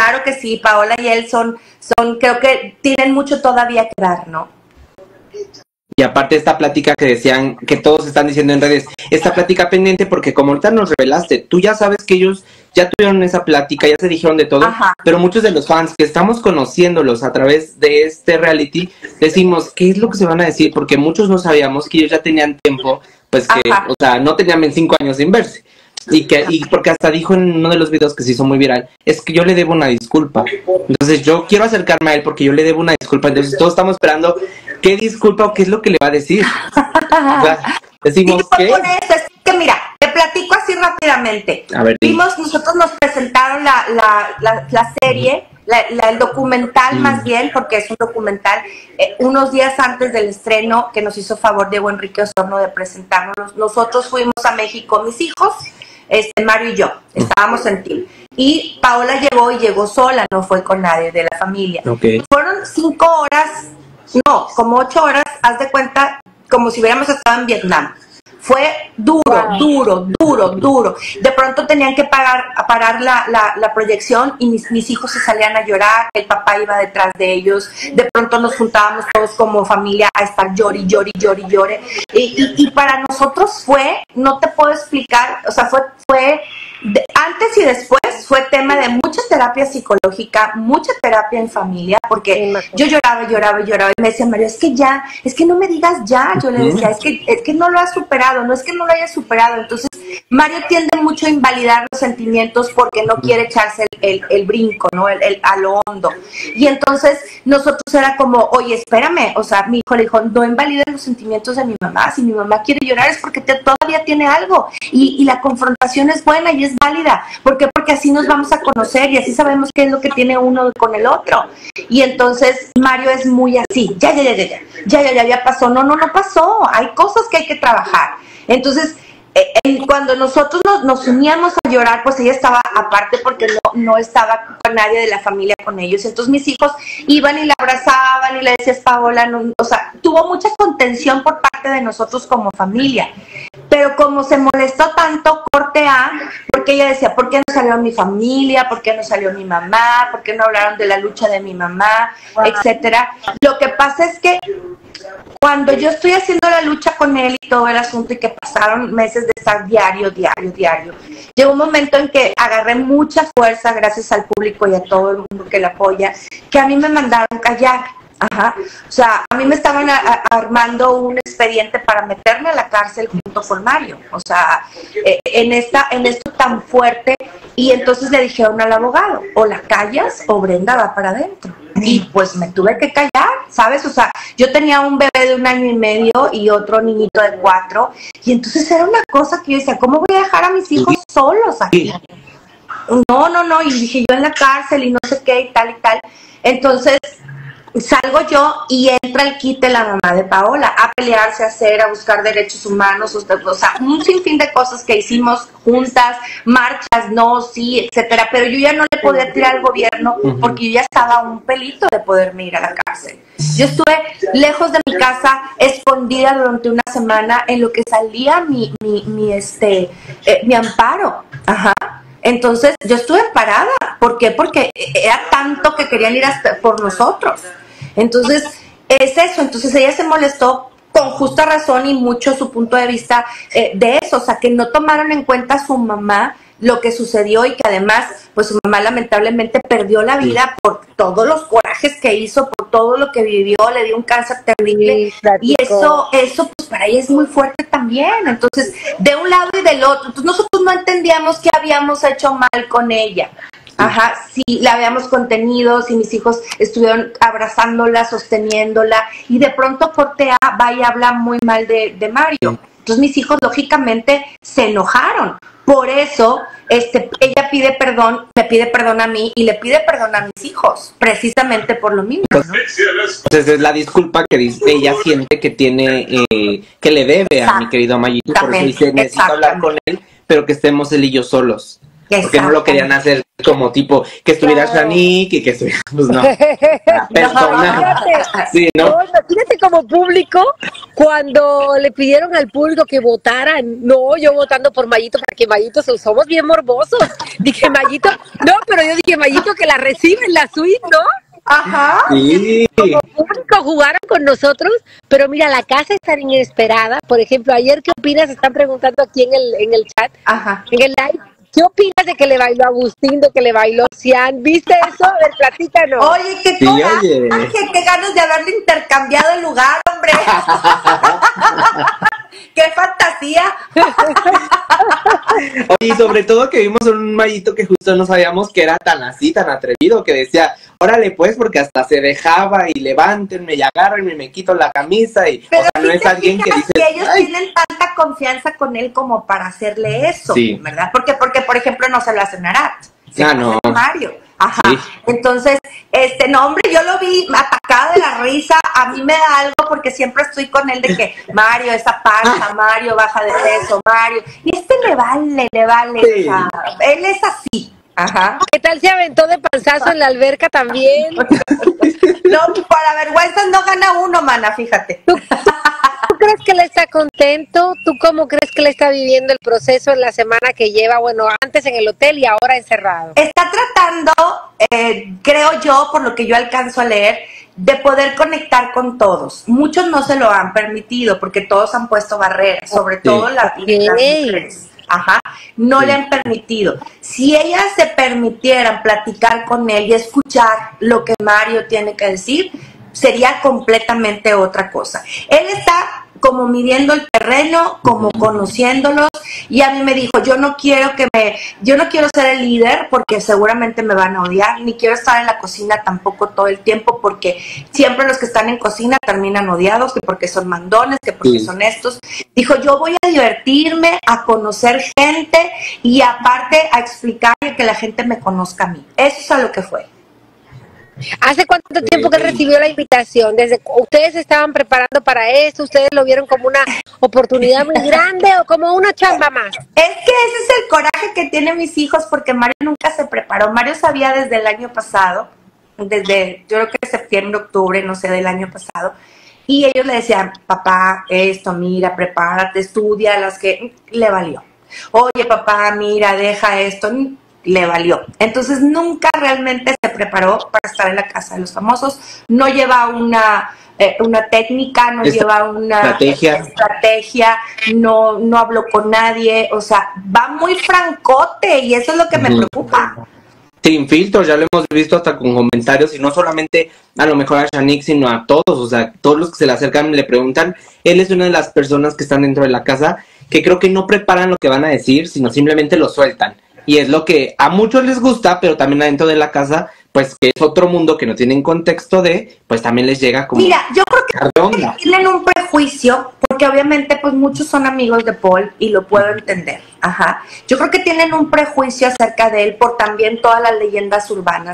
claro que sí, Paola y él creo que tienen mucho todavía que dar, ¿no? Y aparte esta plática que decían, que todos están diciendo en redes, esta plática pendiente porque como ahorita nos revelaste, tú ya sabes que ellos ya tuvieron esa plática, ya se dijeron de todo, ajá, pero muchos de los fans que estamos conociéndolos a través de este reality, decimos, ¿qué es lo que se van a decir? Porque muchos no sabíamos que ellos ya tenían tiempo, pues que, ajá, o sea, no tenían 5 años sin verse. Y porque hasta dijo en uno de los videos que se hizo muy viral, es que yo le debo una disculpa. Entonces yo quiero acercarme a él porque yo le debo una disculpa. Entonces todos estamos esperando qué disculpa o qué es lo que le va a decir. O sea, decimos que... Es que mira, te platico así rápidamente. A ver, nosotros nos presentaron la serie, el documental más bien, porque es un documental, unos días antes del estreno que nos hizo favor Diego Enrique Osorno de presentarnos. Nosotros fuimos a México, mis hijos, Mario y yo, estábamos en team. Y Paola llegó sola, no fue con nadie de la familia. Okay. Fueron 5 horas, no, como 8 horas, haz de cuenta, como si hubiéramos estado en Vietnam. Fue duro. De pronto tenían que parar la proyección y mis hijos se salían a llorar, el papá iba detrás de ellos, de pronto nos juntábamos todos como familia a estar llore. Y para nosotros fue, no te puedo explicar, o sea, fue antes y después fue tema de mucha terapia psicológica, mucha terapia en familia, porque yo lloraba y me decía Mario, es que no me digas ya, yo le decía, es que no lo has superado, no es que no lo hayas superado. Entonces Mario tiende mucho a invalidar los sentimientos porque no quiere echarse el brinco, ¿no? A lo hondo. Y entonces nosotros era como, oye, espérame, o sea, mi hijo le dijo, no invalides los sentimientos de mi mamá, si mi mamá quiere llorar es porque todavía tiene algo, y la confrontación es buena y es válida. ¿Por qué? Porque así nos vamos a conocer y así sabemos qué es lo que tiene uno con el otro. Y entonces Mario es muy así, ya pasó, no pasó, hay cosas que hay que trabajar. Entonces, cuando nosotros nos uníamos a llorar, pues ella estaba aparte porque no estaba con nadie de la familia con ellos. Entonces mis hijos iban y la abrazaban y le decías, Paola, no, o sea, tuvo mucha contención por parte de nosotros como familia. Pero como se molestó tanto, corte A, porque ella decía, ¿por qué no salió mi familia? ¿Por qué no salió mi mamá? ¿Por qué no hablaron de la lucha de mi mamá? Etcétera. Lo que pasa es que cuando yo estoy haciendo la lucha con él y todo el asunto y que pasaron meses de estar diario, llegó un momento en que agarré mucha fuerza gracias al público y a todo el mundo que le apoya, que a mí me mandaron callar. Ajá, o sea, a mí me estaban armando un expediente para meterme a la cárcel junto con Mario, o sea, en esto tan fuerte, y entonces le dijeron al abogado, o la callas o Brenda va para adentro, y pues me tuve que callar, ¿sabes? O sea, yo tenía un bebé de 1 año y medio y otro niñito de 4, y entonces era una cosa que yo decía, ¿cómo voy a dejar a mis hijos solos aquí? No, y dije yo en la cárcel y no sé qué y tal, entonces salgo yo y entra el quite la mamá de Paola a pelearse, a buscar derechos humanos, o sea, un sinfín de cosas que hicimos juntas, marchas, no, sí, etcétera, pero yo ya no le podía tirar al gobierno porque yo ya estaba a un pelito de poderme ir a la cárcel. Yo estuve lejos de mi casa, escondida durante 1 semana en lo que salía mi amparo. Ajá. Entonces yo estuve parada. ¿Por qué? Porque era tanto que querían ir por nosotros. Entonces, es eso. Entonces ella se molestó con justa razón y mucho su punto de vista de eso. O sea, que no tomaron en cuenta a su mamá lo que sucedió y que además, pues su mamá lamentablemente perdió la vida por todos los corajes que hizo, por todo lo que vivió, le dio un cáncer terrible. Y eso pues para ella es muy fuerte también. Entonces, de un lado y del otro. Entonces nosotros no entendíamos que habíamos hecho mal con ella. Ajá, sí, la habíamos contenido, si mis hijos estuvieron abrazándola, sosteniéndola, y de pronto corte A va y habla muy mal de Mario. Entonces mis hijos lógicamente se enojaron. Por eso ella pide perdón, me pide perdón a mí y le pide perdón a mis hijos, precisamente por lo mismo, ¿no? Entonces es la disculpa que ella siente que tiene, que le debe a mi querido Mayito, por eso dice, necesito hablar con él, pero que estemos él y yo solos. Porque no lo querían hacer como tipo que estuviera Shanique y que estuviera, pues no, persona. Sí, ¿no? No, imagínate como público, cuando le pidieron al público que votaran, no, yo votando por Mayito, porque Mayito somos bien morbosos. Dije, Mayito, no, pero yo dije, Mayito, que la recibe en la suite, ¿no? Ajá. Sí. Como público jugaron con nosotros, pero mira, la casa es tan inesperada. Por ejemplo, ayer, ¿qué opinas? Están preguntando aquí en el chat, en el live. ¿Qué opinas de que le bailó Agustín, de que le bailó Cian? ¿Viste eso? A ver, platícanos. Oye, qué coraje, qué ganas de haberle intercambiado el lugar, hombre. ¡Qué fantasía! Oye, y sobre todo que vimos un Mayito que justo no sabíamos que era tan así, tan atrevido, que decía, órale pues, porque hasta se dejaba y levántenme y agárrenme y me quito la camisa y, pero o sea, no es alguien que dice... que ellos tienen tanta confianza con él como para hacerle eso, ¿verdad? Porque, por ejemplo, no se lo hacen a Arat, se lo hacen a Mario. Ajá, entonces, no, hombre, yo lo vi atacado de la risa, a mí me da algo porque siempre estoy con él de que, Mario, esa panza, Mario, baja de peso, Mario, y le vale, o sea, él es así. Ajá. ¿Qué tal se aventó de panzazo en la alberca también? No, para vergüenzas no gana uno, mana, fíjate. ¿Tú crees que él está contento? ¿Tú cómo crees que él está viviendo el proceso en la semana que lleva, bueno, antes en el hotel y ahora encerrado? Está tratando, creo yo, por lo que yo alcanzo a leer, de poder conectar con todos. Muchos no se lo han permitido porque todos han puesto barreras, sobre todo las mujeres. Ajá, no le han permitido. Si ellas se permitieran platicar con él y escuchar lo que Mario tiene que decir, sería completamente otra cosa. Él está como midiendo el terreno, como conociéndolos, y a mí me dijo, yo no quiero ser el líder porque seguramente me van a odiar, ni quiero estar en la cocina tampoco todo el tiempo porque siempre los que están en cocina terminan odiados, que porque son mandones, que porque son estos. Dijo, yo voy a divertirme, a conocer gente y aparte a explicarle que la gente me conozca a mí. Eso es a lo que fue. ¿Hace cuánto tiempo que recibió la invitación? ¿Desde ustedes se estaban preparando para esto? ¿Ustedes lo vieron como una oportunidad muy grande o como una chamba más? Es que ese es el coraje que tienen mis hijos porque Mario nunca se preparó. Mario sabía desde el año pasado, desde yo creo que septiembre, octubre, no sé, del año pasado, y ellos le decían, papá, esto, mira, prepárate, estudia, las que le valió. Oye, papá, mira, deja esto, le valió. Entonces nunca realmente se preparó para estar en la casa de los famosos, no lleva una técnica, no lleva una estrategia, no habló con nadie, o sea, va muy francote y eso es lo que me preocupa. Sin filtros, ya lo hemos visto hasta con comentarios y no solamente a lo mejor a Shanique, sino a todos, o sea, todos los que se le acercan le preguntan. Él es una de las personas que están dentro de la casa que creo que no preparan lo que van a decir, sino simplemente lo sueltan. Y es lo que a muchos les gusta, pero también adentro de la casa, pues que es otro mundo que no tienen contexto de, pues también les llega como... Mira, yo creo que tienen un prejuicio, porque obviamente pues muchos son amigos de Paul y lo puedo entender. Ajá. Yo creo que tienen un prejuicio acerca de él por también todas las leyendas urbanas